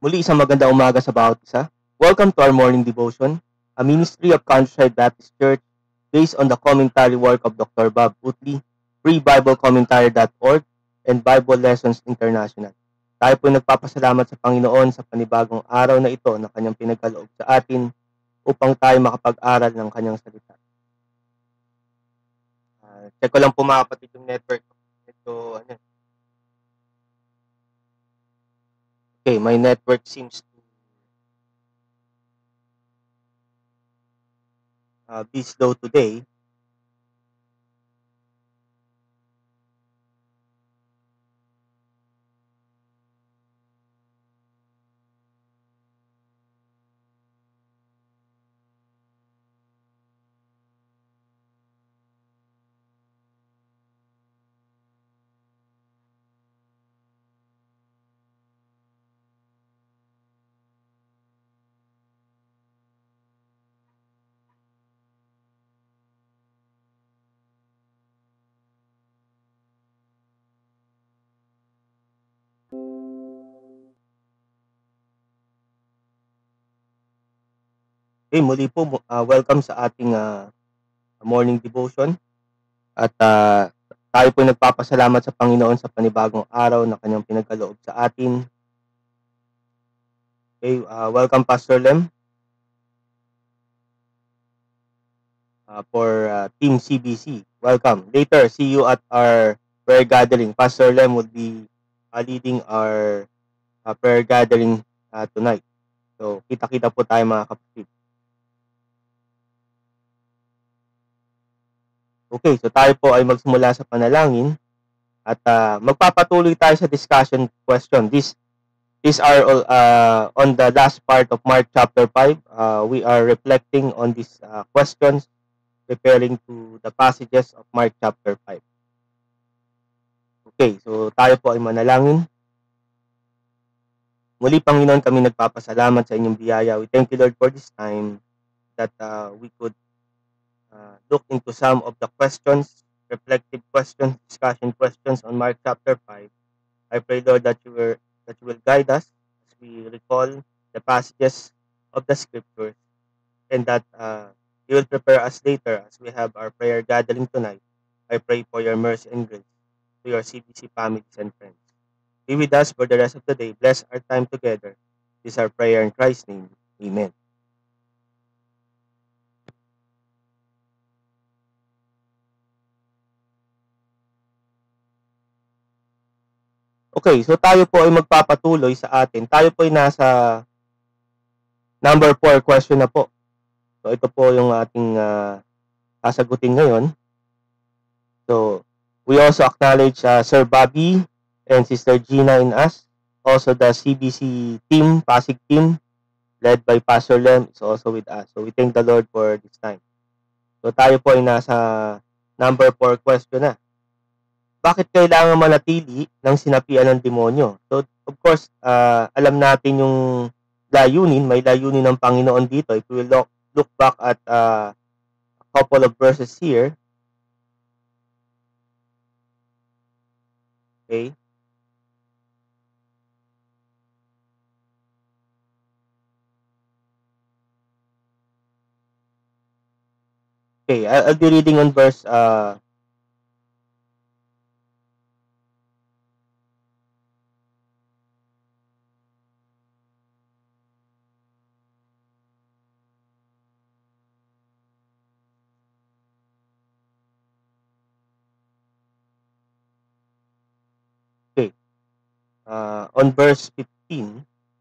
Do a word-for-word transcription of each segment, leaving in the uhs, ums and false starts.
Muli isang magandang umaga sa bawat isa. Welcome to our morning devotion, a ministry of Countryside Baptist Church based on the commentary work of Doctor Bob Utley, free bible commentary dot org, and Bible Lessons International. Tayo po nagpapasalamat sa Panginoon sa panibagong araw na ito na kanyang pinagkaloob sa atin upang tayo makapag-aral ng kanyang salita. Uh, check ko lang po mga kapatid yung network. Ito, ano, okay, my network seems to uh, be slow today. Okay, muli po, uh, welcome sa ating uh, morning devotion. At uh, tayo po nagpapasalamat sa Panginoon sa panibagong araw na kanyang pinagkaloob sa atin. Okay, uh, welcome Pastor Lem uh, for uh, Team C B C. Welcome. Later, see you at our prayer gathering. Pastor Lem will be uh, leading our uh, prayer gathering uh, tonight. So, kita-kita po tayo mga kapatid. Okay, so tayo po ay magsimula sa panalangin at uh, magpapatuloy tayo sa discussion question. This these are uh, on the last part of Mark chapter five. Uh, we are reflecting on these uh, questions, preparing to the passages of Mark chapter five. Okay, so tayo po ay manalangin. Muli, Panginoon, kami nagpapasalamat sa inyong biyaya. We thank you, Lord, for this time that uh, we could Uh, look into some of the questions, reflective questions, discussion questions on Mark chapter five. I pray, Lord, that you will that you will guide us as we recall the passages of the scriptures, and that uh, you will prepare us later as we have our prayer gathering tonight. I pray for your mercy and grace to your C B C families and friends. Be with us for the rest of the day. Bless our time together. This is our prayer in Christ's name. Amen. Okay, so tayo po ay magpapatuloy sa atin. Tayo po ay nasa number four question na po. So ito po yung ating uh, sasagutin ngayon. So we also acknowledge uh, Sir Bobby and Sister Gina in us. Also the C B C team, Pasig team, led by Pastor Lem, is also with us. So we thank the Lord for this time. So tayo po ay nasa number four question na. Bakit kailangan manatili ng sinapian ng demonyo? So, of course, uh, alam natin yung layunin, may layunin ng Panginoon dito. If we will look, look back at uh, a couple of verses here. Okay. Okay, I'll be reading on verse uh, Uh, on verse fifteen,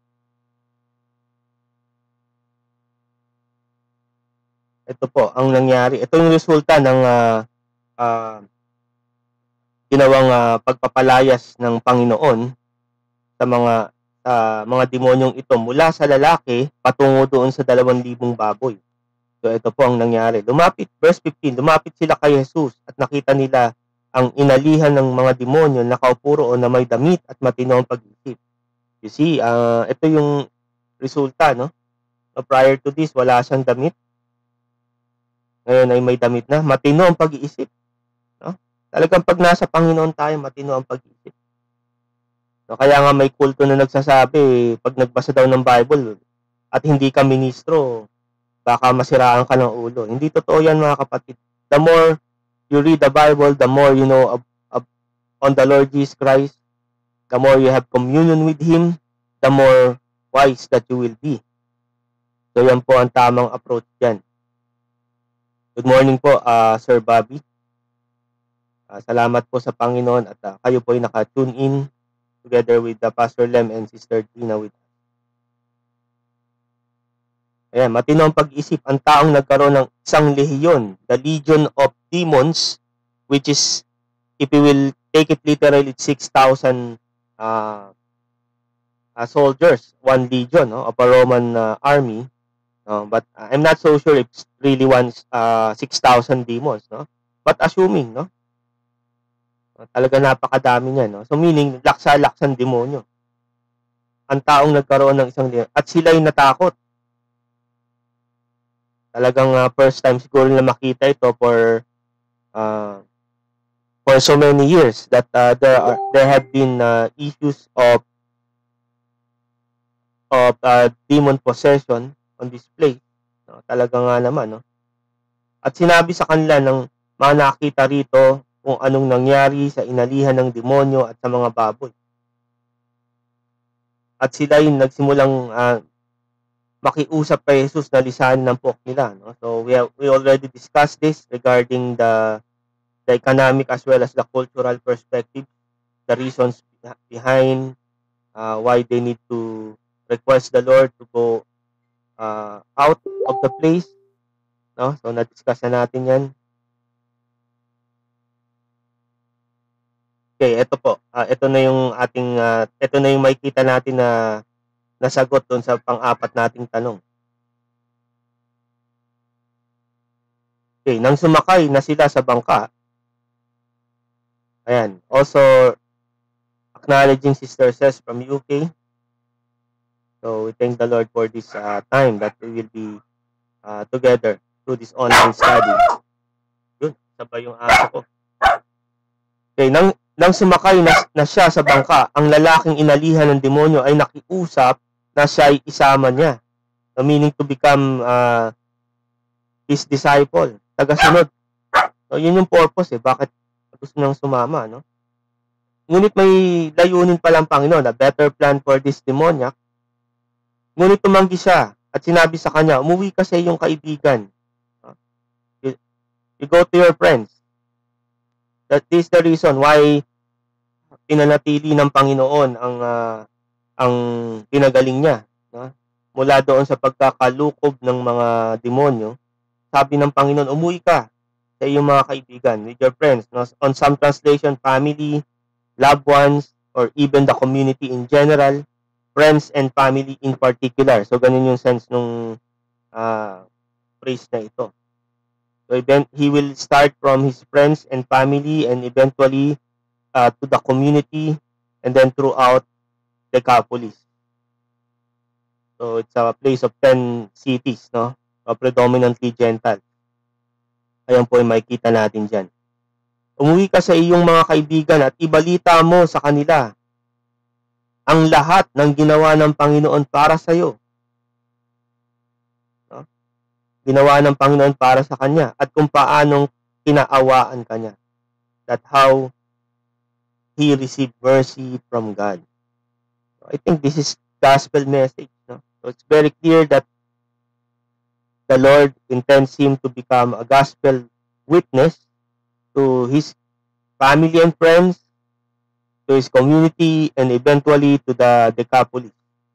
ito po ang nangyari. Ito yung resulta ng uh, uh, ginawang uh, pagpapalayas ng Panginoon sa mga uh, mga demonyong ito mula sa lalaki patungo doon sa dalawang libong baboy. So ito po ang nangyari. Lumapit, verse fifteen, lumapit sila kay Jesus at nakita nila ang inalihan ng mga demonyo na nakaupo roon na may damit at matino ang pag-isip. You see, uh, ito yung resulta, no? So, prior to this, wala siyang damit. Ngayon ay may damit na. Matino ang pag-iisip. No? Talagang pag nasa Panginoon tayo, matino ang pag-iisip. No? So, kaya nga may kulto na nagsasabi, pag nagbasa daw ng Bible at hindi ka ministro, baka masiraan ka ng ulo. Hindi totoo yan, mga kapatid. The more you read the Bible, the more you know of, of, on the Lord Jesus Christ, the more you have communion with Him, the more wise that you will be. So, yan po ang tamang approach dyan. Good morning po, uh, Sir Bobby. Uh, salamat po sa Panginoon at uh, kayo po ay naka-tune in together with the Pastor Lem and Sister Tina with us. Ayan, matino ang pag-isip. Ang taong nagkaroon ng isang lehiyon, the legion of demons, which is, if we will take it literally, it's six thousand uh, uh, soldiers, one legion, no, of a Roman uh, army. No? But uh, I'm not so sure if it's really one, uh, six thousand demons. No? But assuming, no? Talaga napakadami niya, no? So meaning, laksa-laksang demonyo. Ang taong nagkaroon ng isang lehiyon. At sila'y natakot. Talagang uh, first time siguro na makita ito for uh, for so many years that uh, there are there have been uh, issues of of uh, demon possession on this place. No? Talaga nga naman, no? At sinabi sa kanila ng mga nakita rito kung anong nangyari sa inalihan ng demonyo at sa mga baboy. At sila yung nagsimulang uh, makiusap kay Jesus na lisanin ng puwak nila. No? So, we, have, we already discussed this regarding the, the economic as well as the cultural perspective, the reasons behind uh, why they need to request the Lord to go uh, out of the place. No? So, na-discuss na natin yan. Okay, ito po. Uh, ito na yung ating, uh, ito na yung makikita natin na nasagot doon sa pang-apat nating tanong. Okay, nang sumakay na sila sa bangka, ayan, also acknowledging Sister Ses from U K. So, we thank the Lord for this uh, time that we will be uh, together through this online study. Yun, sabay yung aso ko. Okay, nang Nang sumakay na, na siya sa bangka, ang lalaking inalihan ng demonyo ay nakiusap na siya ay isama niya. So, meaning to become uh, his disciple, tagasunod. So, yun yung purpose eh. Bakit gusto niyang sumama, no? Ngunit may layunin palang Panginoon, a better plan for this demoniac. Ngunit tumanggi siya at sinabi sa kanya, umuwi ka sa iyong kaibigan. You, you go to your friends. That is the reason why pinanatili ng Panginoon ang uh, ang pinagaling niya, no? Mula doon sa pagkakalukob ng mga demonyo. Sabi ng Panginoon, umuwi ka sa iyong mga kaibigan, with your friends, no? On some translation, family, loved ones, or even the community in general, friends and family in particular. So ganun yung sense nung uh, phrase na ito. So then he will start from his friends and family and eventually uh, to the community and then throughout Decapolis. So it's a place of ten cities, no? Uh, predominantly Gentile. Ayan po yung makikita natin dyan. Umuwi ka sa iyong mga kaibigan at ibalita mo sa kanila ang lahat ng ginawa ng Panginoon para sa iyo. Ginawa ng Panginoon para sa kanya at kung paanong kinaawaan kanya. That how he received mercy from God. So I think this is gospel message. No? So it's very clear that the Lord intends him to become a gospel witness to his family and friends, to his community, and eventually to the Decapolis.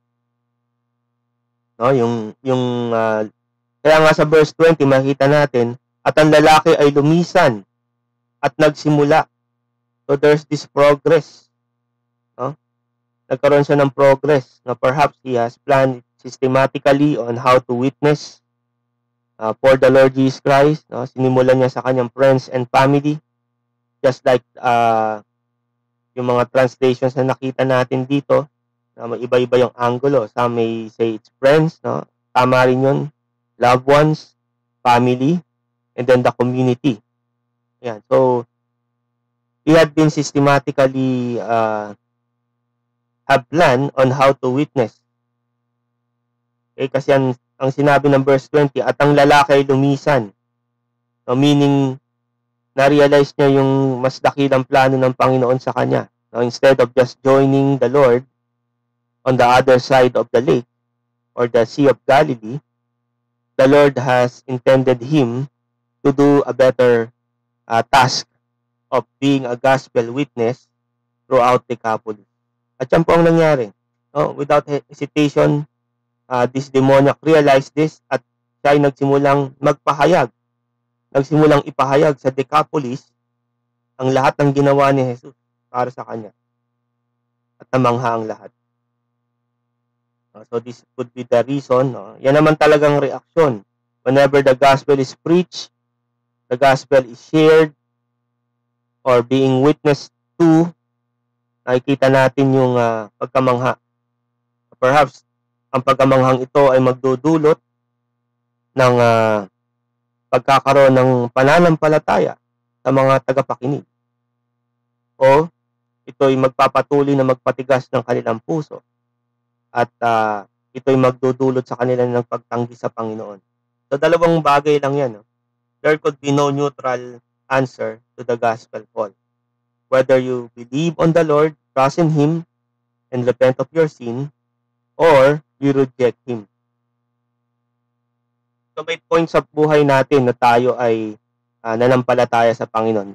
No, yung yung uh, kaya nga sa verse twenty, makita natin, at ang lalaki ay lumisan at nagsimula. So there's this progress. No? Nagkaroon siya ng progress na perhaps he has planned systematically on how to witness uh, for the Lord Jesus Christ. No? Sinimulan niya sa kanyang friends and family. Just like uh, yung mga translations na nakita natin dito, na may iba-iba yung angulo. Some may say it's friends. No? Tama rin yun. Loved ones, family, and then the community. Yan. So, he had been systematically uh, have planned on how to witness. Okay, kasi ang, ang sinabi ng verse twenty, at ang lalaki ay lumisan. So, meaning, na-realize niya yung mas dakilang plano ng Panginoon sa kanya. Now, instead of just joining the Lord on the other side of the lake or the Sea of Galilee, the Lord has intended him to do a better uh, task of being a gospel witness throughout Decapolis. At yan po ang nangyari. No? Without hesitation, uh, this demoniac realized this at siya ay nagsimulang magpahayag. Nagsimulang ipahayag sa Decapolis ang lahat ng ginawa ni Jesus para sa kanya. At namangha ang lahat. Uh, so this could be the reason. No? Yan naman talagang reaksyon. Whenever the gospel is preached, the gospel is shared, or being witnessed to, nakikita natin yung uh, pagkamangha. Perhaps, ang pagkamanghang ito ay magdudulot ng uh, pagkakaroon ng pananampalataya sa mga tagapakinig. O, ito ay magpapatuloy na magpatigas ng kanilang puso. At uh, ito ay magdudulot sa kanila ng pagtanggi sa Panginoon. So, dalawang bagay lang yan. No? There could be no neutral answer to the gospel call. Whether you believe on the Lord, trust in Him, and repent of your sin, or you reject Him. So may point sa buhay natin na tayo ay uh, nanampalataya sa Panginoon.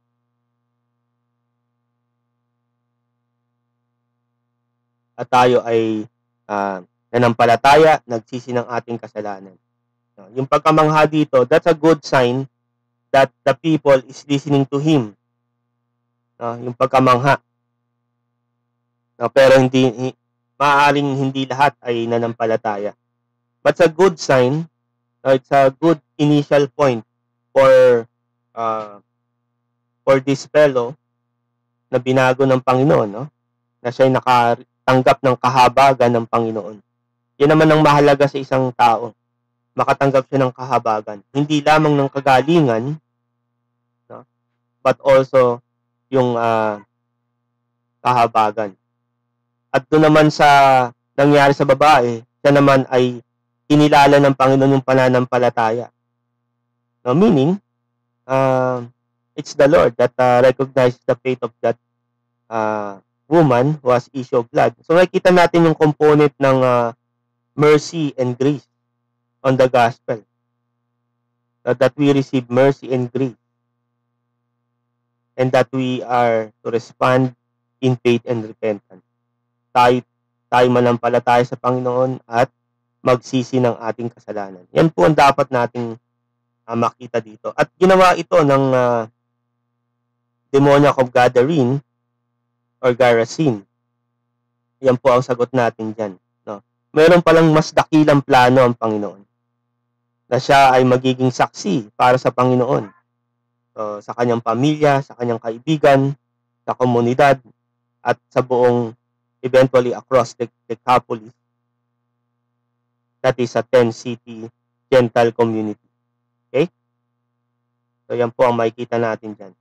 At tayo ay uh, nanampalataya, nagsisi ng ating kasalanan. Yung pagkamangha dito, that's a good sign that the people is listening to Him. No, yung pagkamangha. No, pero hindi, hi, maaaring hindi lahat ay nanampalataya. But it's a good sign. No, it's a good initial point for uh, for this fellow na binago ng Panginoon. No? Na siya ay nakatanggap ng kahabagan ng Panginoon. Yan naman ang mahalaga sa isang tao. Makatanggap siya ng kahabagan. Hindi lamang ng kagalingan, no? But also yung uh, kahabagan. At doon naman sa nangyari sa babae, siya naman ay kinilala ng Panginoon yung pananampalataya. No, meaning, uh, it's the Lord that uh, recognizes the faith of that uh, woman who has issue of blood. So nakikita natin yung component ng uh, mercy and grace on the gospel. Uh, that we receive mercy and grace. And that we are to respond in faith and repentance. Tayo, tayo manampalataya sa Panginoon at magsisi ng ating kasalanan. Yan po ang dapat nating uh, makita dito. At ginawa ito ng uh, demoniac of Gadarene or Gerasene. Yan po ang sagot natin dyan. No? Meron palang mas dakilang plano ang Panginoon na siya ay magiging saksi para sa Panginoon. So, sa kanyang pamilya, sa kanyang kaibigan, sa komunidad, at sa buong, eventually across the Decapolis. That is a ten-city Gentile community. Okay? So, yan po ang makikita natin dyan.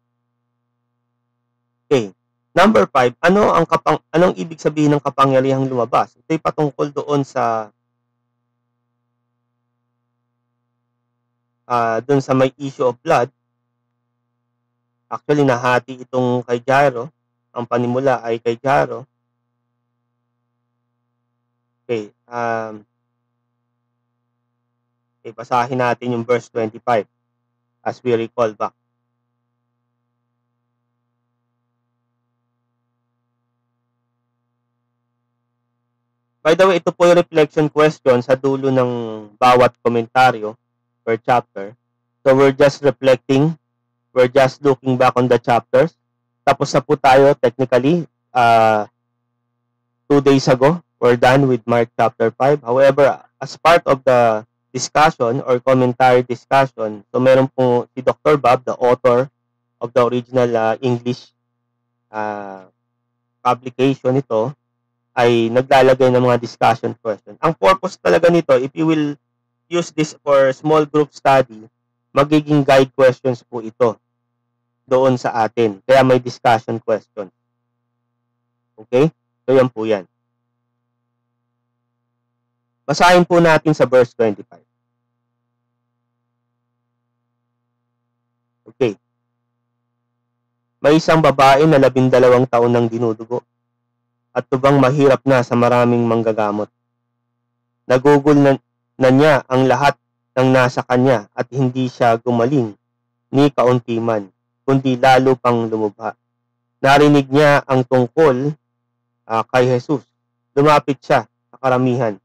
Okay. Number five, ano ang kapang, anong ibig sabihin ng kapangyarihang lumabas? Ito'y patungkol doon sa uh, doon sa may issue of blood. Actually, nahati itong kay Jairo. Ang panimula ay kay Jairo. Okay. Um, okay, basahin natin yung verse twenty-five as we recall back. By the way, ito po yung reflection question sa dulo ng bawat komentaryo per chapter. So, we're just reflecting. We're just looking back on the chapters. Tapos na po tayo, technically, uh, two days ago, we're done with Mark chapter five. However, as part of the discussion or commentary discussion, so meron po si Doctor Bob, the author of the original uh, English uh, publication ito, ay naglalagay ng mga discussion questions. Ang purpose talaga nito, if you will use this for small group study, magiging guide questions po ito doon sa atin. Kaya may discussion question. Okay? So, yan po yan. Basahin po natin sa verse twenty-five. Okay. May isang babae na labindalawang taon nang dinudugo at tubang mahirap na sa maraming manggagamot. Nagugol na, na niya ang lahat ng nasa kanya at hindi siya gumaling ni kaunti man, kundi lalo pang lumubha. Narinig niya ang tungkol uh, kay Jesus. Lumapit siya sa karamihan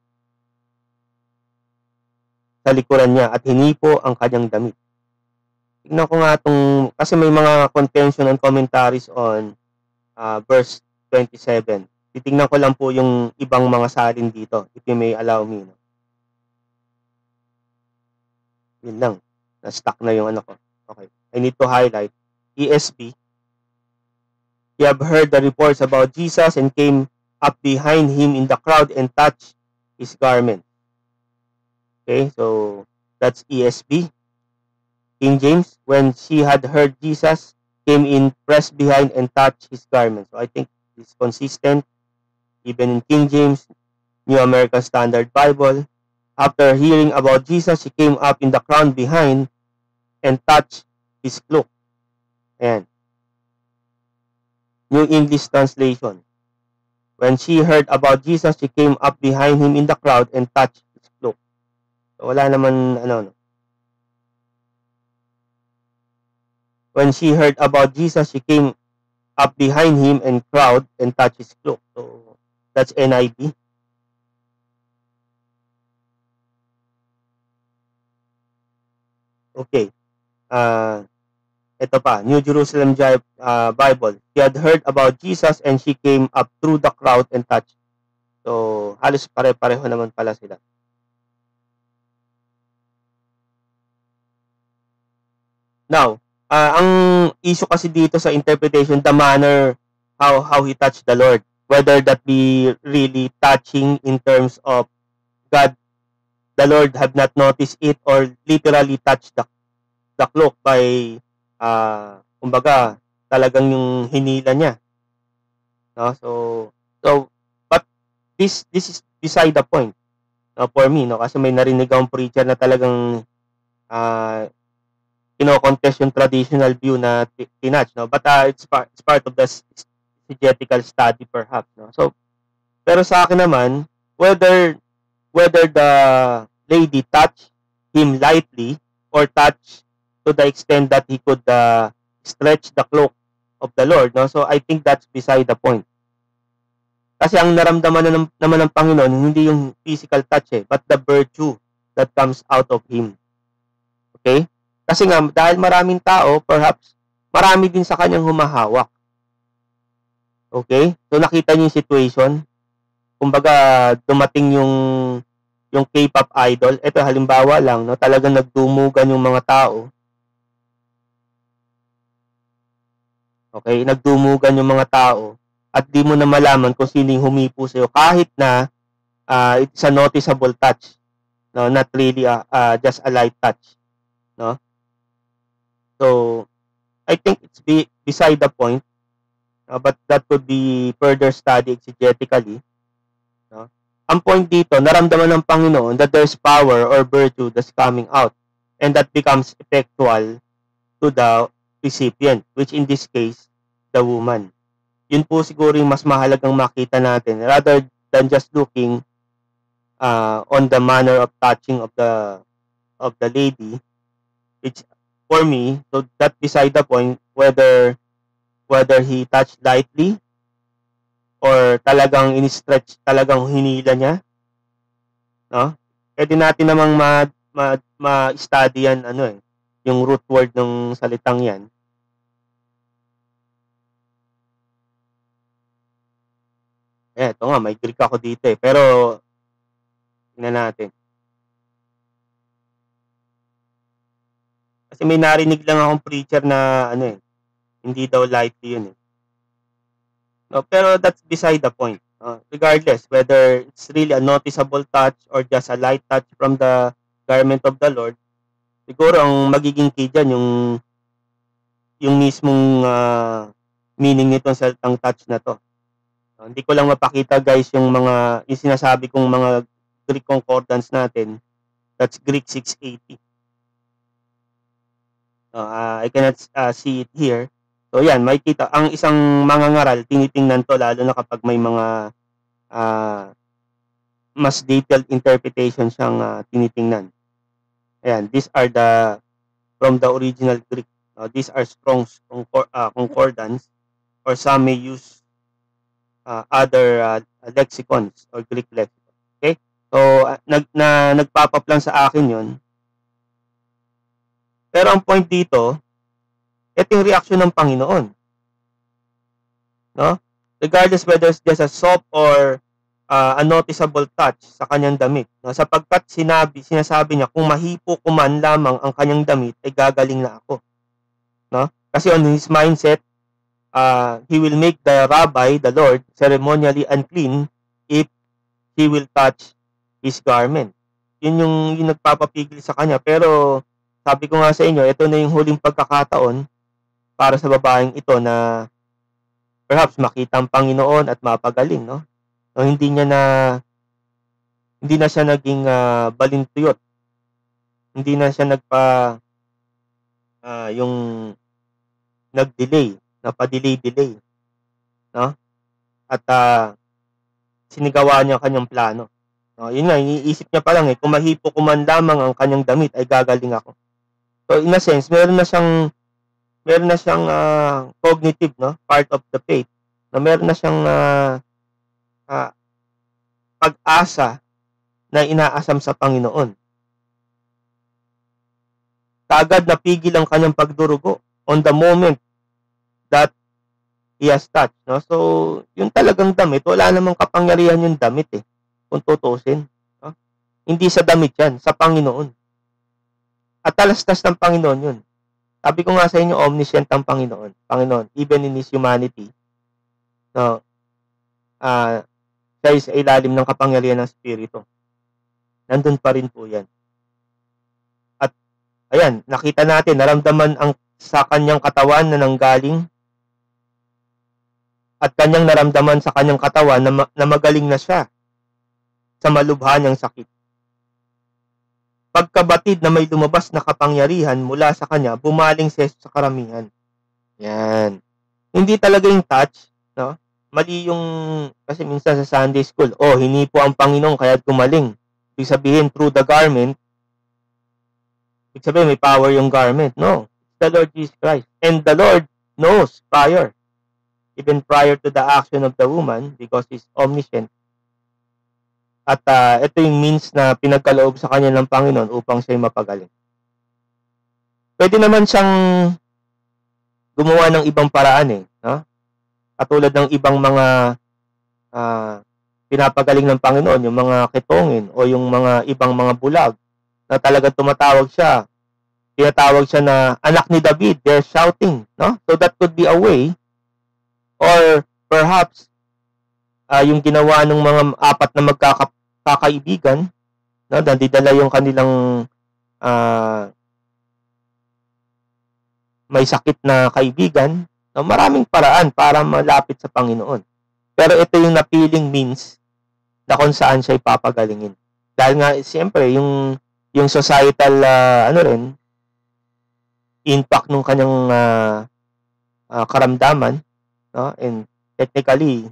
sa likuran niya at hinipo ang kanyang damit. Tignan ko nga itong, kasi may mga contention and commentaries on uh, verse twenty-seven. Titingnan ko lang po yung ibang mga salin dito, if you may allow me. No? Yun lang. Na-stuck na yung ano ko. Okay. I need to highlight. E S V. You have heard the reports about Jesus and came up behind him in the crowd and touched his garment. Okay, so that's E S V. King James, when she had heard Jesus, came in, pressed behind, and touched his garment. So I think it's consistent. Even in King James, New American Standard Bible, after hearing about Jesus, she came up in the crowd behind and touched his cloak. Ayan. New English Translation. When she heard about Jesus, she came up behind him in the crowd and touched his cloak. So, wala naman, ano, no. When she heard about Jesus, she came up behind him and crowd and touched his cloak. So, that's N I V. Okay. Uh, ito pa, New Jerusalem uh, Bible. She had heard about Jesus and she came up through the crowd and touched. So, halos pare-pareho naman pala sila. Now, uh, ang issue kasi dito sa interpretation, the manner how how he touched the Lord. Whether that be really touching in terms of God, the Lord have not noticed it, or literally touched the, the cloak by, uh, kumbaga, talagang yung hinila niya. No? So, so, but this this is beside the point, no, for me, no? Kasi may narinig akong preacher na talagang uh, kino-contest yung traditional view na tinatch, no? But uh, it's, part, it's part of the exegetical study perhaps, no? So, pero sa akin naman, whether whether the lady touched him lightly or touched to the extent that he could uh, stretch the cloak of the Lord, no? So I think that's beside the point. Kasi ang naramdaman na ng, naman ng Panginoon, hindi yung physical touch eh, but the virtue that comes out of him. Okay? Kasi nga, dahil maraming tao, perhaps, marami din sa kanyang humahawak. Okay? So nakita niyo yung situation. Kumbaga, dumating yung yung K-pop idol. Ito halimbawa lang, no, talagang nagdumugan yung mga tao. Okay, nagdumugan yung mga tao at di mo na malaman kung sino yung humipo sa'yo kahit na uh, it's a noticeable touch, no, not really a, uh, just a light touch, no. So I think it's be, beside the point, uh, but that could be further studied exegetically, no. Ang point dito, naramdaman ng Panginoon that there's power or virtue that's coming out and that becomes effectual to the recipient, which in this case, the woman. Yun po siguro yung mas mahalagang makita natin rather than just looking uh, on the manner of touching of the of the lady, which for me, so that beside the point, whether whether he touched lightly or talagang in-stretch, talagang hinila niya, no? Pwede natin namang ma, ma, ma-study yan, ano eh, yung root word ng salitang yan. Eh, ito nga, may Greek ako dito eh, pero tingnan natin. Kasi may narinig lang akong preacher na, ano eh, hindi daw lightly yun eh. No, pero that's beside the point. Uh, regardless, whether it's really a noticeable touch or just a light touch from the garment of the Lord, siguro ang magiging key dyan yung, yung mismong uh, meaning nitong salitang touch na to. Uh, hindi ko lang mapakita guys yung mga yung sinasabi kong mga Greek concordance natin. That's Greek six eighty. Uh, I cannot uh, see it here. So yan, makikita ang isang mangangaral tinitingnan to lalo na kapag may mga uh, mas detailed interpretation siyang uh, tinitingnan. Ayan, these are the from the original Greek. Uh, these are Strong's concor uh, concordance, or some may use uh, other uh, lexicons or Greek lexicon. Okay? So, uh, nag, na, nagpapaplan sa akin yon. Pero ang point dito, ito yung reaction ng Panginoon. No? Regardless whether it's just a soft or uh, a noticeable touch sa kanyang damit. No? Sapagkat sinabi, sinasabi niya, kung mahipo ko man lamang ang kanyang damit, ay gagaling na ako. No? Kasi on his mindset, uh, he will make the rabbi, the Lord, ceremonially unclean if he will touch his garment. Yun yung, yung nagpapapigil sa kanya. Pero sabi ko nga sa inyo, ito na yung huling pagkakataon para sa babaeng ito na perhaps makita ang Panginoon at mapagaling, no? So, hindi niya na hindi na siya naging uh, balintuyot. Hindi na siya nagpa uh, yung nag-delay, napadelay-delay, no? At uh, sinigawa niya kanyang plano. No, yun nga, iniisip niya pa lang eh, kung mahipo ko man lamang ang kanyang damit ay gagaling ako. So in a sense, meron na siyang meron na siyang uh, cognitive, no, part of the faith. Na meron na siyang uh, uh, pag-asa na inaasam sa Panginoon. Kaagad napigil ang kanyang pagdurugo on the moment that he has touched, no? So, yung talagang damit, wala namang kapangyarihan yung damit eh, kung tutusin. No? Hindi sa damit yan, sa Panginoon. At talastas ng Panginoon yun. Sabi ko nga sa inyo, omniscient ang Panginoon. Panginoon, even in His humanity, no, uh, siya ay sa ilalim ng kapangyarihan ng Espiritu. Nandun pa rin po yan. At, ayan, nakita natin, naramdaman ang sa kanyang katawan na nanggaling at kanyang naramdaman sa kanyang katawan na, na magaling na siya sa malubha niyang sakit. Pagkabatid na may lumabas na kapangyarihan mula sa kanya, bumaling si Jesus sa karamihan. Yan. Hindi talaga yung touch, no? Mali yung, kasi minsan sa Sunday School, oh, hinipo ang Panginoon kaya gumaling. Ibig sabihin, through the garment, ibig sabihin, may power yung garment. No. It's the Lord Jesus Christ. And the Lord knows prior, even prior to the action of the woman, because He's omniscient. At uh, ito yung means na pinagkaloob sa kanya ng Panginoon upang siya'y mapagaling. Pwede naman siyang gumawa ng ibang paraan eh. No? Katulad ng ibang mga uh, pinapagaling ng Panginoon, yung mga kitongin o yung mga ibang mga bulag na talagang tumatawag siya. Tinatawag siya na anak ni David. They're shouting. No? So that could be a way. Or perhaps uh, yung ginawa ng mga apat na magkakap kakaibigan, no, nandidala yung kanilang uh, may sakit na kaibigan, no, maraming paraan para malapit sa Panginoon. Pero ito yung napiling means na kung saan siya ipapagalingin. Dahil nga, siyempre, yung, yung societal, uh, ano rin, impact ng kanyang uh, uh, karamdaman, no, and technically,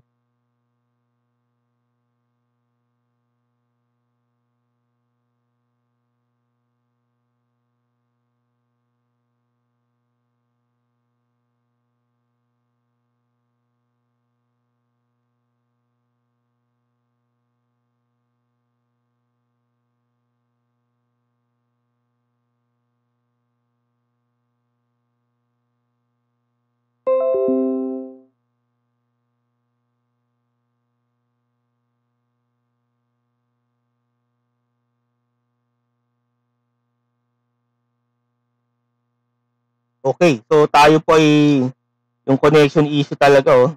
okay, so tayo po ay yung connection issue talaga, oh.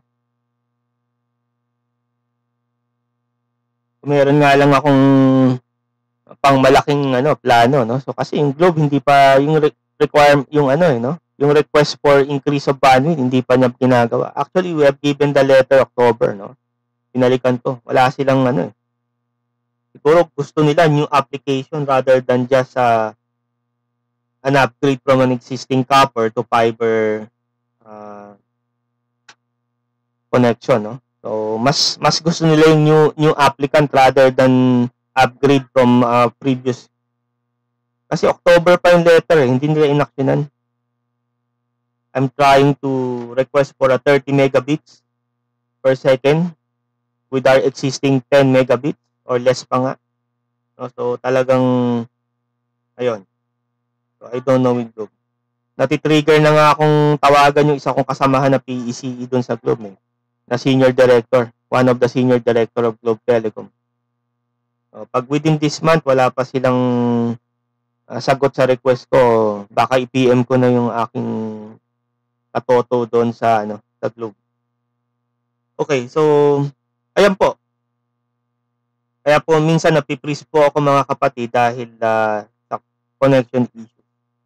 Meron nga lang akong pang malaking ano, plano, no? So kasi yung Globe hindi pa yung re require yung ano eh, no? Yung request for increase of bandwidth hindi pa niya ginagawa. Actually, we have given the letter October, no? binalikan ko. Wala silang ano eh. Siguro gusto nila new application rather than just uh, an upgrade from an existing copper to fiber uh, connection, no? So mas mas gusto nila yung new new applicant rather than upgrade from uh, previous. Kasi October pa yung letter eh, hindi nila inaksyonan. I'm trying to request for a thirty megabits per second with our existing ten megabits or less pa nga. No? So talagang ayun. So I don't know with Globe. Nati-trigger na nga akong tawagan yung isa kong kasamahan na P E C E doon sa Globe eh, na senior director, one of the senior director of Globe Telecom. So, pag within this month wala pa silang uh, sagot sa request ko, baka i-P M ko na yung aking katoto doon sa ano, sa Globe. Okay, so ayan po. Kaya po minsan napiprease po ako mga kapatid dahil uh, sa connection issue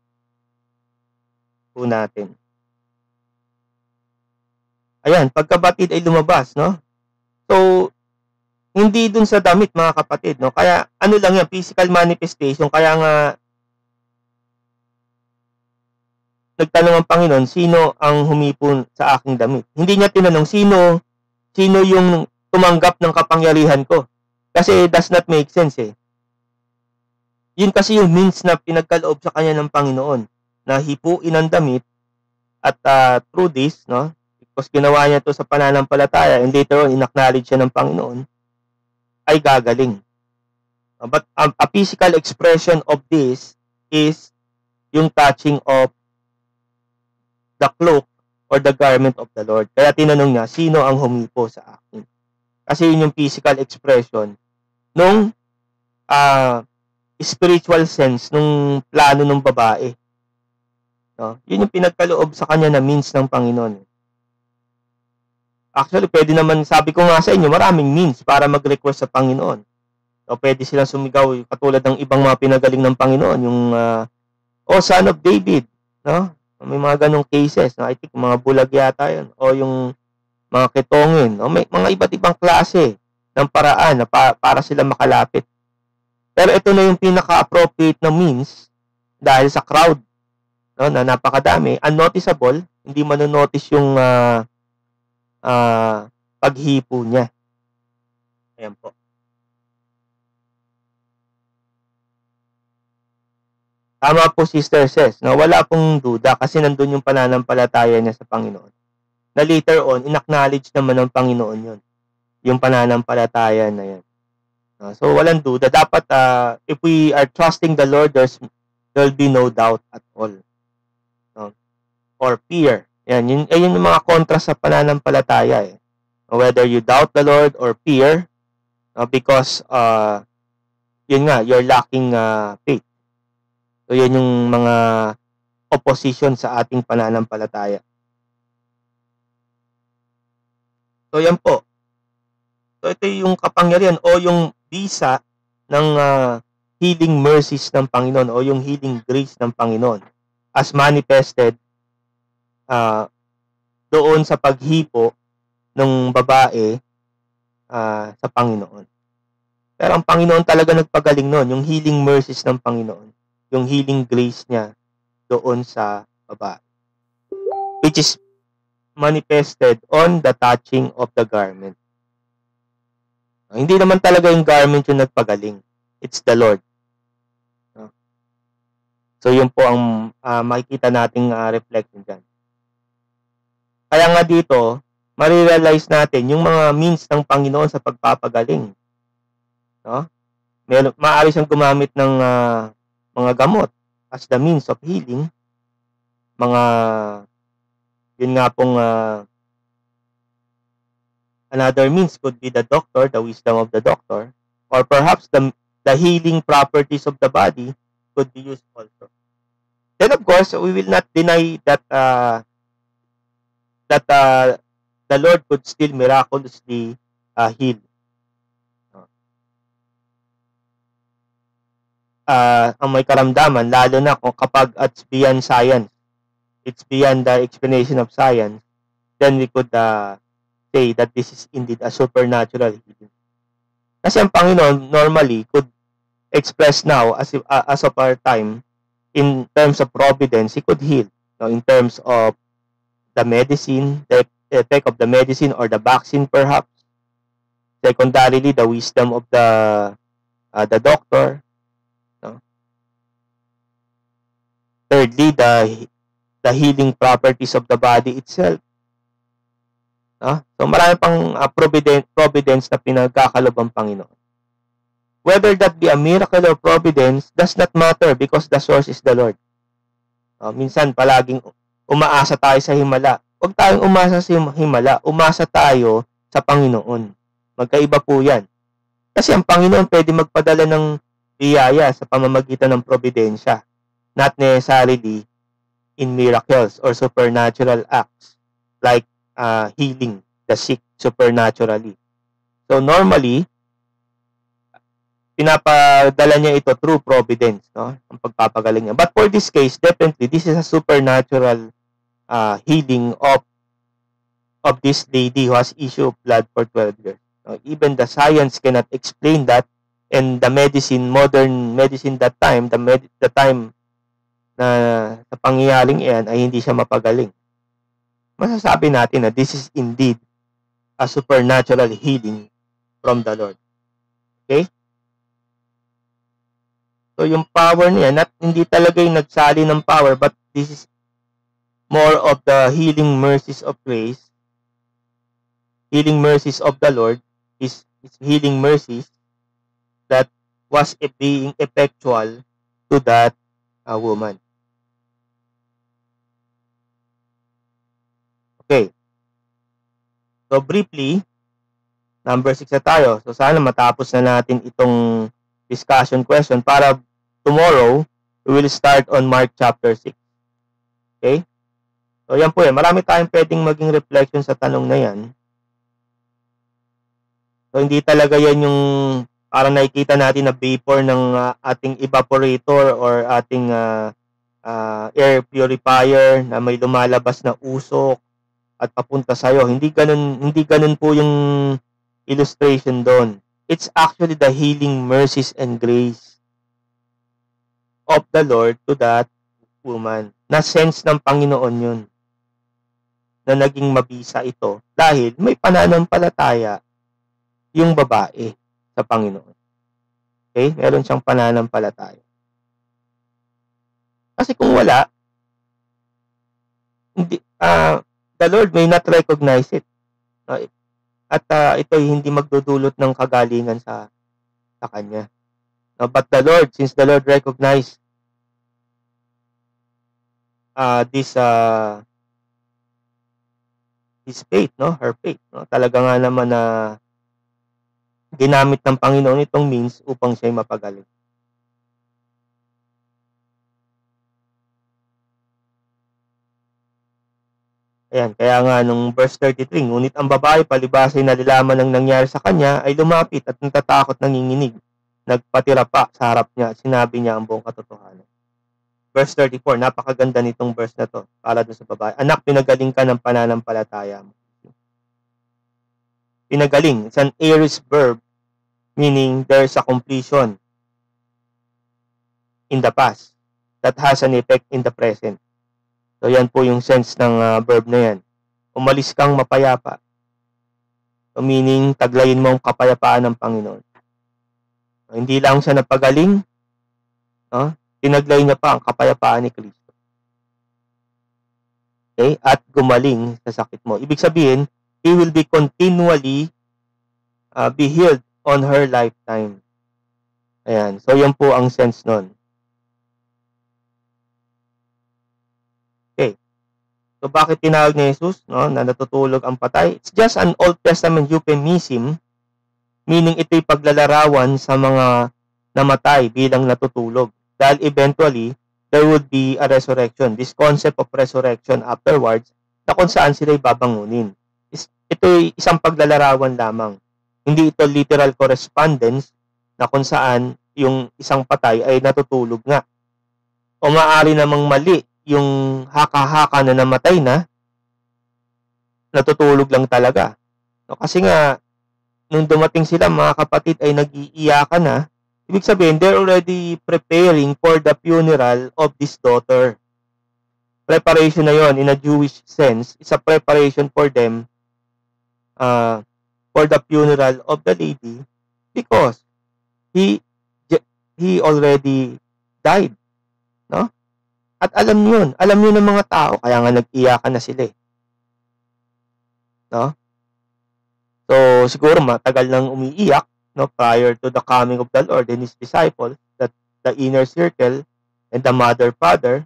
po natin. Ayan, pagkabatid ay lumabas, no? So, hindi dun sa damit mga kapatid, no? Kaya ano lang yan, physical manifestation. Kaya nga nagtanong ang Panginoon, sino ang humipon sa aking damit? Hindi niya tinanong sino sino yung tumanggap ng kapangyarihan ko. Kasi it does not make sense eh. Yun kasi yung means na pinagkaloob sa kanya ng Panginoon na hipuin ang damit at uh, through this, no? Because ginawa niya to sa pananampalataya and later on inacknowledge siya ng Panginoon, ay gagaling. Uh, but um, a physical expression of this is yung touching of the cloak or the garment of the Lord. Kaya tinanong niya, sino ang humipo sa akin? Kasi yun yung physical expression nung uh, spiritual sense nung plano ng babae. No? Yun yung pinagkaloob sa kanya na means ng Panginoon. Actually, pwede naman, sabi ko nga sa inyo, maraming means para mag-request sa Panginoon. So, pwede silang sumigaw katulad ng ibang mga pinagaling ng Panginoon, yung uh, oh, Son of David, no? May mga ganong cases, no? I think mga bulag yata yun, o yung mga ketongin, no? May mga iba't ibang klase ng paraan na pa, para sila makalapit. Pero ito na yung pinaka-appropriate na means dahil sa crowd, no, na napakadami, unnoticeable, hindi manonotice yung uh, uh, paghipo niya. Ayan po. Tama po, Sister Ses, no? Wala pong duda kasi nandun yung pananampalataya niya sa Panginoon. Na later on, inacknowledge naman ng Panginoon yun. Yung pananampalataya na yan. Uh, so, walang duda. Dapat, uh, if we are trusting the Lord, there's, there'll be no doubt at all. No? Or fear. Yan, yun, yun yung mga kontra sa pananampalataya. Eh. Whether you doubt the Lord or fear, uh, because, uh, yun nga, you're lacking uh, faith. So, yun yung mga opposition sa ating pananampalataya. So, yan po. So, ito yung kapangyarihan o yung visa ng uh, healing mercies ng Panginoon o yung healing grace ng Panginoon as manifested uh, doon sa paghipo ng babae uh, sa Panginoon. Pero ang Panginoon talaga nagpagaling noon, yung healing mercies ng Panginoon, yung healing grace niya doon sa babae, which is manifested on the touching of the garment. Hindi naman talaga yung garment yung nagpagaling. It's the Lord. So, yun po ang uh, makikita nating uh, reflection dyan. Kaya nga dito, marirealize natin yung mga means ng Panginoon sa pagpapagaling. No? May, maaari siyang gumamit ng uh, mga gamot as the means of healing. Mga, yun nga pong uh, another means could be the doctor, the wisdom of the doctor, or perhaps the, the healing properties of the body could be used also. Then of course, we will not deny that uh, that uh, the Lord could still miraculously uh, heal. Uh, ang may karamdaman, lalo na kung kapag it's beyond science, it's beyond the explanation of science, then we could uh, say that this is indeed a supernatural healing. Kasi ang Panginoon normally could express now as, uh, as of our time in terms of providence, He could heal. No, in terms of the medicine, the effect of the medicine or the vaccine perhaps. Secondarily, the wisdom of the uh, the doctor. No? Thirdly, the the healing properties of the body itself. No? So marami pang uh, providence, providence na pinagkakalob ang Panginoon. Whether that be a miracle or providence does not matter because the source is the Lord. Uh, minsan palaging umaasa tayo sa himala. Huwag tayong umasa sa himala. Umasa tayo sa Panginoon. Magkaiba po yan. Kasi ang Panginoon pwede magpadala ng biyaya sa pamamagitan ng providensya. Not necessarily in miracles or supernatural acts like uh, healing the sick supernaturally. So normally, pinapadala niya ito through providence, no? Ang pagpapagaling niya. But for this case, definitely, this is a supernatural uh, healing of of this lady who has issue of blood for twelve years. No? Even the science cannot explain that, and the medicine, modern medicine that time, the, med the time na sa pangyayaring iyan ay hindi siya mapagaling. Masasabi natin na this is indeed a supernatural healing from the Lord. Okay? So, yung power niya, not, hindi talaga yung nagsali ng power, but this is more of the healing mercies of grace. Healing mercies of the Lord is, is healing mercies that was being effectual to that uh, woman. Okay. So, briefly, number six na tayo. So, sana matapos na natin itong discussion question para tomorrow, we will start on Mark chapter six. Okay? So, yan po eh. Marami tayong pwedeng maging reflection sa tanong na yan. So, hindi talaga yan yung parang nakikita natin na vapor ng uh, ating evaporator or ating uh, uh, air purifier na may lumalabas na usok at papunta sa'yo. Hindi ganun, hindi ganun po yung illustration doon. It's actually the healing mercies and grace of the Lord to that woman. Na-sense ng Panginoon yun na naging mabisa ito dahil may pananampalataya yung babae sa Panginoon. Okay? Meron siyang pananampalataya. Kasi kung wala, hindi, uh, the Lord may not recognize it. Uh, at uh, ito hindi magdudulot ng kagalingan sa sa kanya. No, but the Lord, since the Lord recognized uh, this uh, his faith, no, her faith, no, talaga nga naman na ginamit ng Panginoon itong means upang siya'y mapagaling. Ayan, kaya nga nung verse thirty-three, ngunit ang babae palibas ay nalalaman ng nangyari sa kanya ay lumapit at natatakot nanginginig. Nagpatira pa sa harap niya at sinabi niya ang buong katotohanan. Verse thirty-four, napakaganda nitong verse na to para dun sa babae. Anak, pinagaling ka ng pananampalataya mo. Pinagaling, it's an aorist verb, meaning there's a completion in the past that has an effect in the present. So, yan po yung sense ng uh, verb na yan. Umalis kang mapayapa. So, meaning, taglayin mo ang kapayapaan ng Panginoon. So, hindi lang siya napagaling, no? Tinaglay niya pa ang kapayapaan ni Kristo. Okay? At gumaling sa sakit mo. Ibig sabihin, He will be continually uh, be healed on her lifetime. Ayan. So, yan po ang sense nun. Okay. So, bakit tinawag ni Jesus, no, na natutulog ang patay? It's just an Old Testament euphemism, meaning ito'y paglalarawan sa mga namatay bilang natutulog. Dahil eventually, there would be a resurrection. This concept of resurrection afterwards, na kung saan sila'y babangunin. Ito'y isang paglalarawan lamang. Hindi ito literal correspondence na kung saan yung isang patay ay natutulog nga. O maaari namang mali yung haka-haka na namatay na, natutulog lang talaga. No, kasi nga, nung dumating sila, mga kapatid, ay nag-iiyakan na. Ibig sabihin, they're already preparing for the funeral of this daughter. Preparation na yon in a Jewish sense. It's a preparation for them uh, for the funeral of the lady because he he already died. No? At alam yun. Alam yun ng mga tao. Kaya nga nag-iyakan na sila eh. No? So, siguro matagal nang umiiyak, no, prior to the coming of the Lord and His disciples, that the inner circle and the mother, father.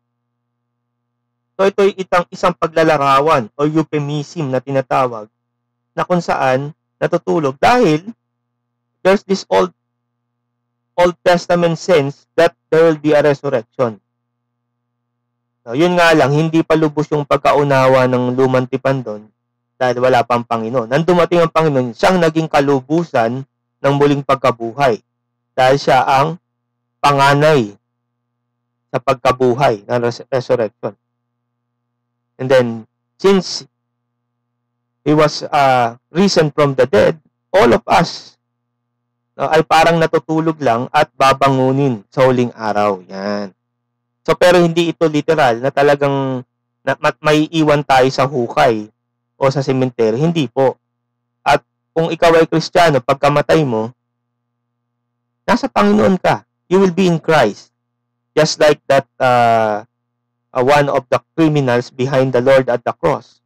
So, ito ay itang isang paglalarawan o euphemism na tinatawag na kung saan natutulog dahil there's this old Old Testament sense that there will be a resurrection. So, yun nga lang, hindi pa lubos yung pagkaunawa ng lumang tipan doon dahil wala pang Panginoon. Nang dumating ang Panginoon, siyang naging kalubusan ng muling pagkabuhay. Dahil siya ang panganay sa pagkabuhay ng res- resurrection. And then, since He was uh, risen from the dead, all of us uh, ay parang natutulog lang at babangunin sa huling araw. Yan. So, pero hindi ito literal na talagang na, may iwan tayo sa hukay o sa sementeryo. Hindi po. At kung ikaw ay Kristiyano, pagkamatay mo, nasa Panginoon ka. You will be in Christ. Just like that uh, uh, one of the criminals behind the Lord at the cross.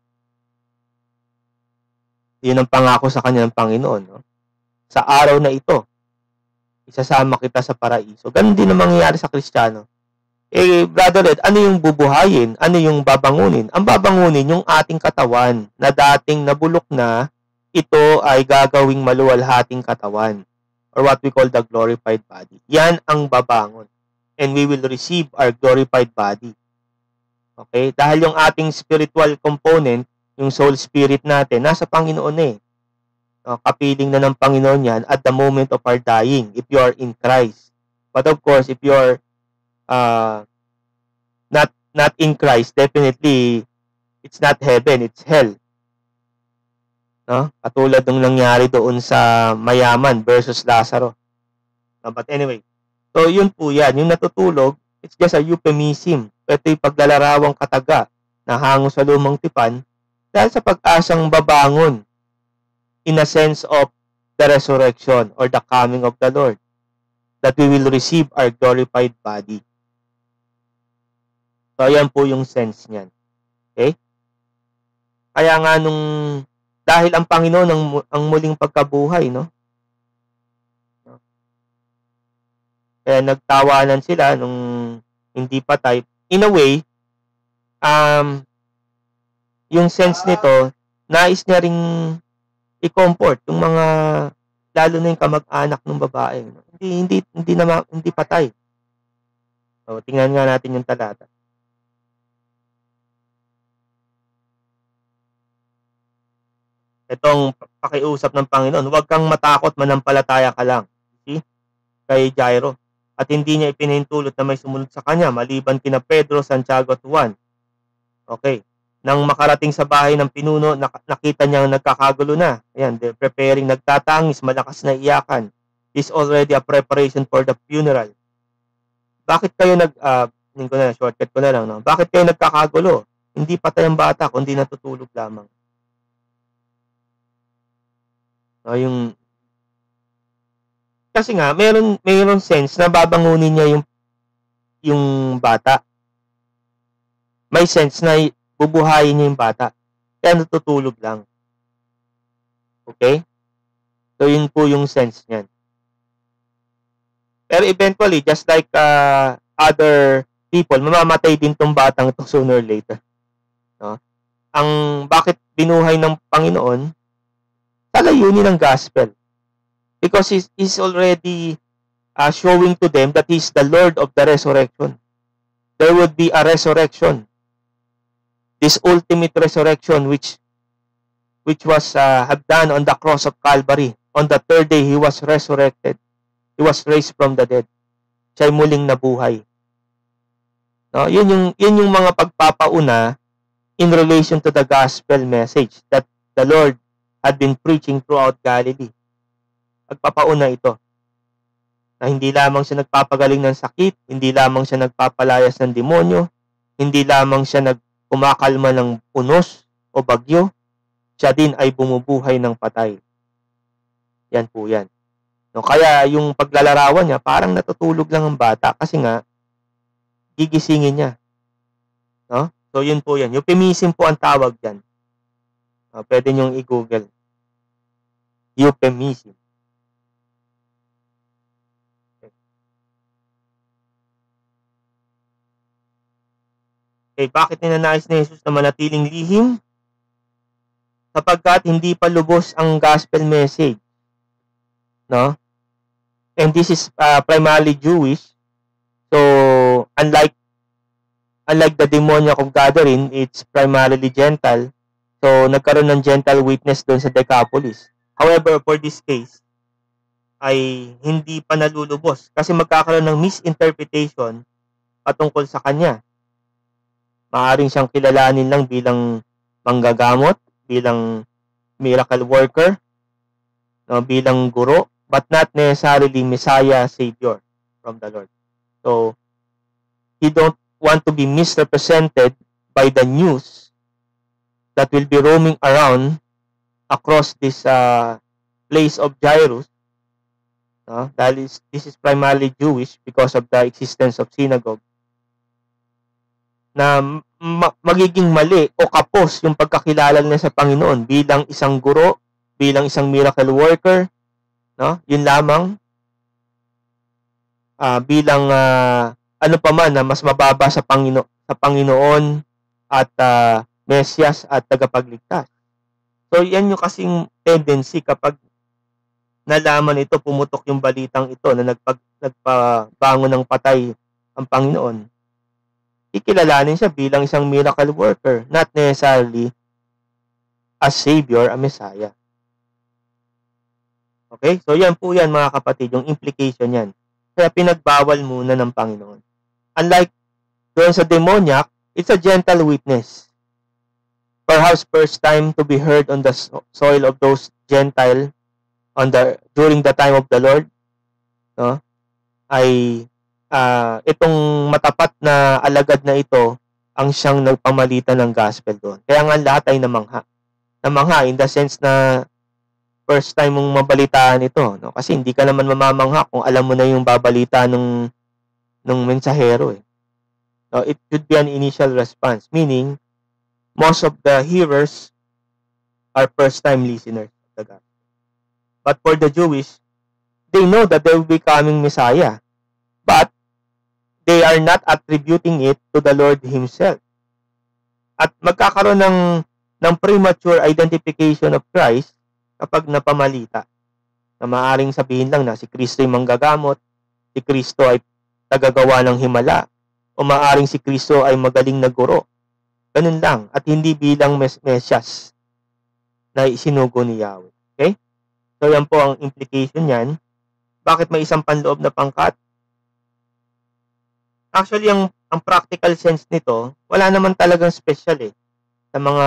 Yun ang pangako sa kanya ng Panginoon. No? Sa araw na ito, isasama kita sa paraiso. Ganun din ang mangyayari sa Kristiyano. Eh, Brother Ed, ano yung bubuhayin? Ano yung babangunin? Ang babangunin, yung ating katawan na dating nabulok na, ito ay gagawing maluwalhating katawan or what we call the glorified body. Yan ang babangon. And we will receive our glorified body. Okay? Dahil yung ating spiritual component, yung soul spirit natin, nasa Panginoon eh. No, kapiling na ng Panginoon yan at the moment of our dying if you are in Christ. But of course, if you are uh, not not in Christ, definitely it's not heaven, it's hell. No? Katulad ng nangyari doon sa mayaman versus Lazaro. No, but anyway, so yun po yan. Yung natutulog, it's just a euphemism. Ito yung paglalarawang kataga na hango sa lumang tipan dahil sa pag-asang babangon in a sense of the resurrection or the coming of the Lord, that we will receive our glorified body. So, ayan po yung sense niyan. Okay? Kaya nga nung, dahil ang Panginoon ang, ang muling pagkabuhay, no? Kaya nagtawanan sila nung hindi patay. In a way, um, yung sense nito, nais niya ring i-comfort yung mga, lalo na yung kamag-anak ng babae. No? Hindi, hindi, hindi, na, hindi patay. So, tingnan nga natin yung talata. Itong pakiusap ng Panginoon, huwag kang matakot, manampalataya ka lang. See? Kay Jairo. At hindi niya ipinahintulot na may sumunod sa kanya, maliban kina Pedro, Santiago at Juan. Okay. Nang makarating sa bahay ng pinuno, nakita niyang nagkakagulo na. Ayan, they're preparing, nagtatangis, malakas na iyakan. This is already a preparation for the funeral. Bakit kayo nag, uh, ko na, shortcut ko na lang, no? Bakit kayo nagkakagulo? Hindi patay ang bata, kundi natutulog lamang. No, yung, kasi nga, meron, meron sense na babangunin niya yung, yung bata. May sense na bubuhayin niya yung bata. Kaya natutulog lang. Okay? So, yun po yung sense niyan. Pero eventually, just like uh, other people, mamamatay din tong batang ito sooner or later. No? Ang bakit binuhay ng Panginoon, talayunin ng gospel. Because he's, he's already uh, showing to them that he's the Lord of the resurrection. There would be a resurrection. This ultimate resurrection which which was uh, have done on the cross of Calvary. On the third day, he was resurrected. He was raised from the dead. Siya'y muling nabuhay. No, yun yung yun yung mga pagpapauna in relation to the gospel message that the Lord had been preaching throughout Galilee. Nagpapauna ito na hindi lamang siya nagpapagaling ng sakit, hindi lamang siya nagpapalayas ng demonyo, hindi lamang siya nagkumakalma ng unos o bagyo, siya din ay bumubuhay ng patay. Yan po yan. No, kaya yung paglalarawan niya, parang natutulog lang ang bata kasi nga, gigisingin niya. No? So, yun po yan. Euphemism po ang tawag dyan. Uh, pwede niyong i-google. Euphemism. Okay. Okay, bakit ninanais ni Jesus na manatiling lihim? Sapagkat hindi pa lubos ang gospel message. No? And this is uh, primarily Jewish. So, unlike unlike the demoniac of gathering, it's primarily Gentile. So, nagkaroon ng Gentile witness doon sa Decapolis. However, for this case, ay hindi pa nalulubos kasi magkakaroon ng misinterpretation patungkol sa kanya. Maaring siyang kilalanin lang bilang manggagamot, bilang miracle worker, no, bilang guro, but not necessarily Messiah, Savior from the Lord. So, he don't want to be misrepresented by the news that will be roaming around across this uh, place of Jairus. No? Dahil is, this is primarily Jewish because of the existence of synagogue. Na ma- magiging mali o kapos yung pagkakilala niya sa Panginoon bilang isang guro, bilang isang miracle worker, no? Yun lamang uh, bilang uh, ano pa man na mas mababa sa Pangino sa Panginoon at uh, Mesyas at tagapagligtas. So yan yung kasing tendency kapag nalaman ito, pumutok yung balitang ito na nagpag nagpabangon ng patay ang Panginoon. Ikilalanin siya bilang isang miracle worker, not necessarily a Savior, a Messiah. Okay? So, yan po yan mga kapatid, yung implication yan. Kaya pinagbawal muna ng Panginoon. Unlike doon sa demoniac, it's a gentle witness. Perhaps first time to be heard on the soil of those Gentile on the during the time of the Lord, no? Ay uh, itong matapat na alagad na ito ang siyang nagpamalitan ng gospel doon. Kaya nga lahat ay namangha. Namangha in the sense na first time mong mabalitaan ito, no? Kasi hindi ka naman mamamangha kung alam mo na yung babalita ng ng mensahero eh. So, it should be an initial response, meaning most of the hearers are first time listeners of the gospel. But for the Jewish, they know that they will be coming Messiah, but they are not attributing it to the Lord Himself. At magkakaroon ng ng premature identification of Christ kapag napamalita. Na maaaring sabihin lang na si Kristo ay manggagamot, si Kristo ay tagagawa ng himala, o maaaring si Kristo ay magaling na guro. Ganun lang. At hindi bilang mes mesyas na isinugo ni Yahweh. Okay? So, yan po ang implication yan. Bakit may isang panloob na pangkat? Actually, ang, ang practical sense nito, wala naman talagang special eh. Sa mga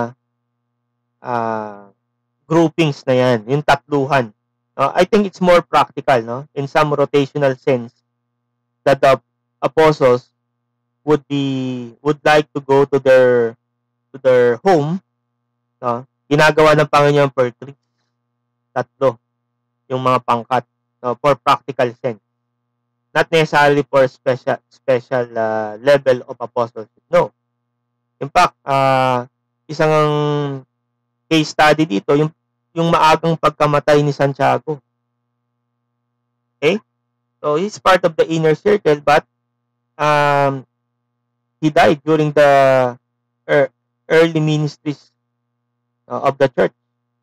uh, groupings na yan, yung tatluhan. Uh, I think it's more practical, no? In some rotational sense, that the apostles would be would like to go to their to their home, no? Ginagawa ng Panginoon per three, tatlo, yung mga pangkat, no? For practical sense, not necessarily for special special uh, level of apostleship. No, in fact, uh, isang case study dito, yung yung maagang pagkamatay ni Santiago. Okay, so he's part of the inner circle, but um, he died during the early ministries uh, of the church.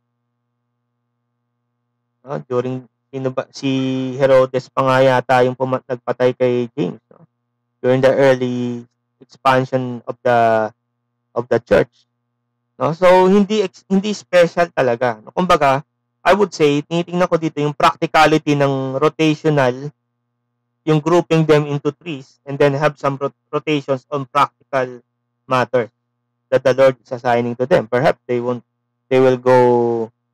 Uh, during sino ba, si Herodes pa nga yata yung nagpatay kay James, no? During the early expansion of the of the church. No? So hindi hindi special talaga. No? Kumbaga, I would say tinitingnan ko dito yung practicality ng rotational, yung grouping them into threes and then have some rot rotations on practical matters that the Lord is assigning to them. Perhaps they won't they will go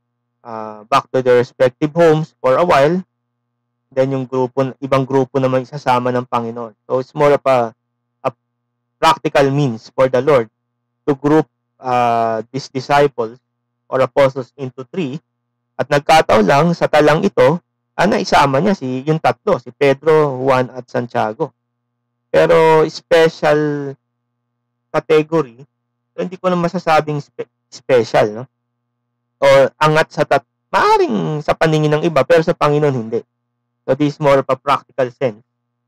uh, back to their respective homes for a while. Then yung grupo, ibang grupo naman isasama ng Panginoon. So it's more of a, a practical means for the Lord to group uh, these disciples or apostles into three. At nagkataon lang sa talang ito, ah, naisama niya si yung tatlo, si Pedro, Juan at Santiago. Pero special category, so hindi ko na masasabing spe- special, no? Or angat sa tat, maaring sa paningin ng iba, pero sa Panginoon hindi. So this is more of a practical sense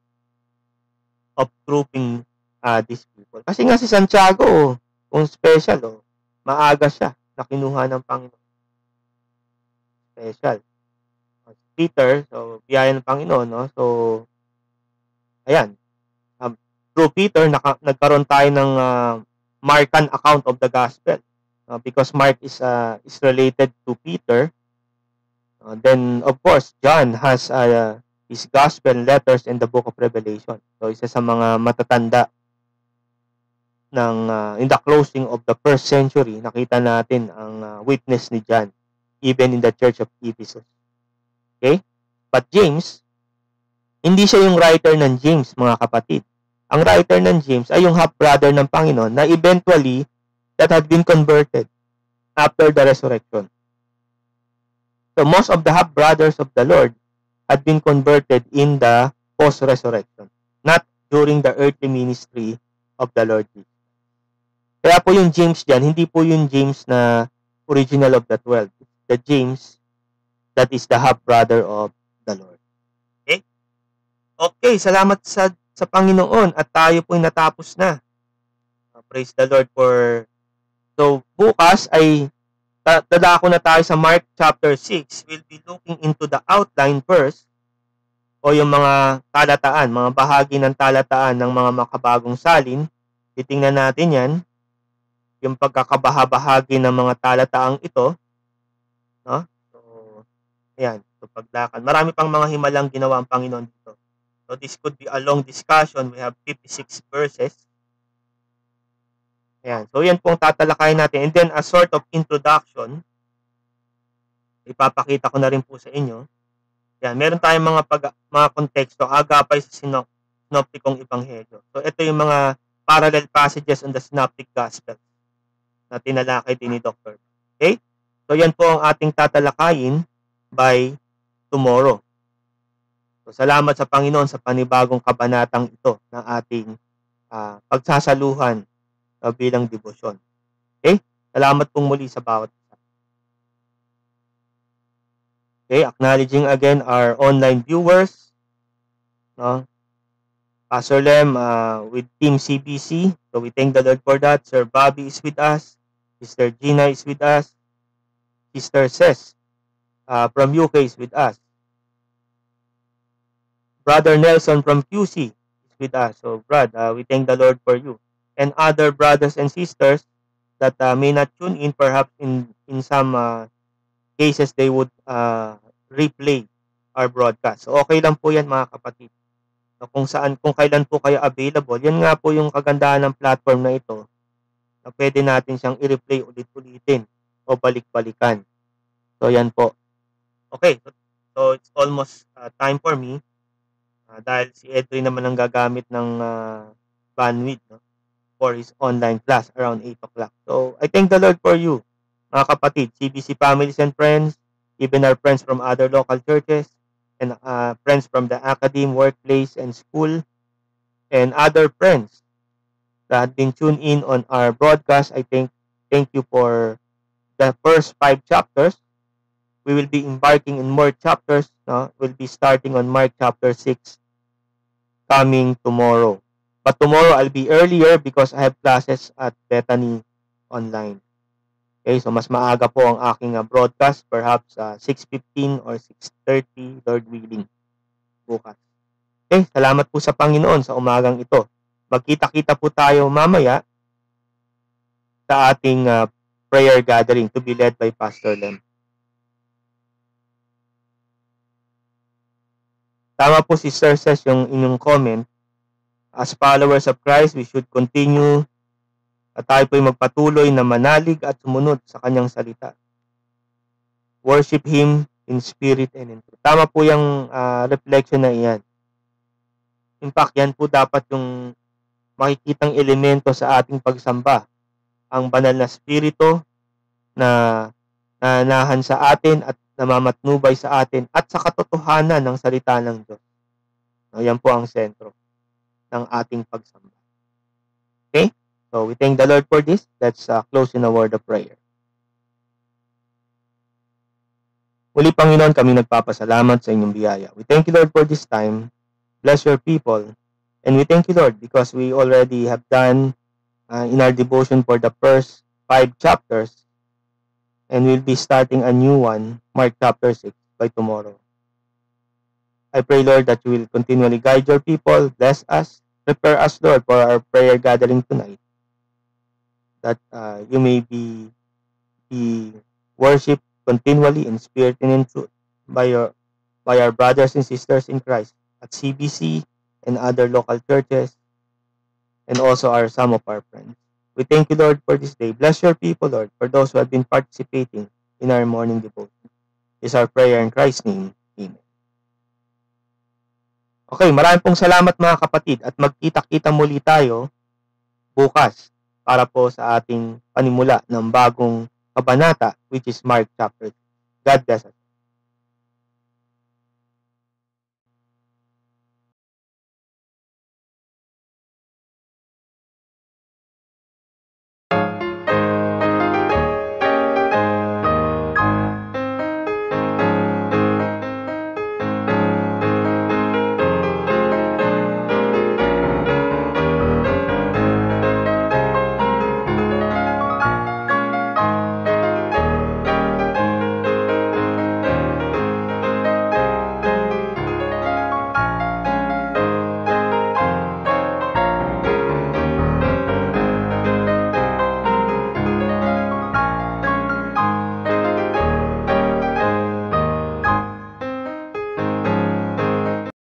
of grouping uh, these people. Kasi nga si Santiago, kung special, oh, maaga siya na kinuha ng Panginoon. Special. Peter, so biyaya ng Panginoon, no? So, ayan. Um, through Peter, naka, nagkaroon tayo ng uh, Markan account of the gospel. Uh, because Mark is uh, is related to Peter. Uh, then, of course, John has uh, his gospel letters in the book of Revelation. So, isa sa mga matatanda ng, uh, in the closing of the first century, nakita natin ang uh, witness ni John, even in the church of Ephesus. Okay? But James, hindi siya yung writer ng James, mga kapatid. Ang writer ng James ay yung half-brother ng Panginoon na eventually that had been converted after the resurrection. So most of the half-brothers of the Lord had been converted in the post-resurrection, not during the earthly ministry of the Lord Jesus. Kaya po yung James dyan, hindi po yung James na original of the twelve. The James that is the half-brother of the Lord. Okay? Okay, salamat sa, sa Panginoon at tayo po'y natapos na. Uh, praise the Lord for... So, bukas ay dadako na tayo sa Mark chapter six. We'll be looking into the outline verse o yung mga talataan, mga bahagi ng talataan ng mga makabagong salin. Titingnan natin yan. Yung pagkakabaha-bahagi ng mga talataang ito. No? So, ayan. So, paglakad. Marami pang mga himalang ginawa ang Panginoon dito. So, this could be a long discussion. We have fifty-six verses. Ayan. So, yan pong tatalakayin natin. And then, a sort of introduction. Ipapakita ko na rin po sa inyo. Ayan. Meron tayong mga, pag, mga konteksto. Agapay sa sinop, sinoptikong ebanghelyo. So, ito yung mga parallel passages on the synoptic gospel na tinalakay din ni Doctor Okay? So, yan po ang ating tatalakayin by tomorrow. So, salamat sa Panginoon sa panibagong kabanatang ito ng ating uh, pagsasaluhan uh, bilang debosyon. Okay? Salamat pong muli sa bawat isa. Okay? Acknowledging again our online viewers. No? Pastor Lem uh, with Team C B C. So, we thank the Lord for that. Sir Bobby is with us. Sister Gina is with us. Sister Ses uh, from U K is with us. Brother Nelson from Q C is with us. So, Brad, uh, we thank the Lord for you. And other brothers and sisters that uh, may not tune in, perhaps in, in some uh, cases, they would uh, replay our broadcast. So, okay lang po yan, mga kapatid. So, kung saan, kung kailan po kayo available, yan nga po yung kagandahan ng platform na ito, na pwede natin siyang i-replay ulit-ulitin o balik-balikan. So, yan po. Okay. So, so it's almost uh, time for me uh, dahil si Edry naman ang gagamit ng uh, bandwidth, no, for his online class around eight o'clock. So, I thank the Lord for you, mga kapatid, C B C families and friends, even our friends from other local churches, and uh, friends from the academy, workplace, and school, and other friends that had been tuned in on our broadcast. I think, thank you for the first five chapters. We will be embarking in more chapters. No? We'll be starting on Mark chapter six coming tomorrow. But tomorrow I'll be earlier because I have classes at Bethany Online. Okay, so mas maaga po ang aking uh, broadcast, perhaps uh, six fifteen or six thirty, Lord willing, bukas. Okay, salamat po sa Panginoon sa umagang ito. Magkita-kita po tayo mamaya sa ating uh, prayer gathering to be led by Pastor Lem. Tama po, Sister Ses, yung inyong comment. As followers of Christ, we should continue at tayo po'y magpatuloy na manalig at sumunod sa kanyang salita. worship Him in spirit and in truth. Tama po yung uh, reflection na iyan. In fact, yan po dapat yung makikitang elemento sa ating pagsamba. Ang banal na spirito na nanahan sa atin at namamatnubay sa atin at sa katotohanan ng salita ng Diyos. No, yan po ang sentro ng ating pagsamba. Okay? So, we thank the Lord for this. Let's uh, close in a word of prayer. Muli, Panginoon, kami nagpapasalamat sa inyong biyaya. We thank you, Lord, for this time. Bless your people. And we thank you, Lord, because we already have done uh, in our devotion for the first five chapters. And we'll be starting a new one, Mark chapter six, by tomorrow. I pray, Lord, that you will continually guide your people, bless us, prepare us, Lord, for our prayer gathering tonight. That uh, you may be, be worshipped continually in spirit and in truth by your by our brothers and sisters in Christ at C B C and other local churches, and also our some of our friends. We thank you, Lord, for this day. Bless your people, Lord, for those who have been participating in our morning devotion. This is our prayer in Christ's name. Amen. Okay, maraming pong salamat mga kapatid at magkita-kita muli tayo bukas para po sa ating panimula ng bagong kabanata, which is Mark chapter. God bless us.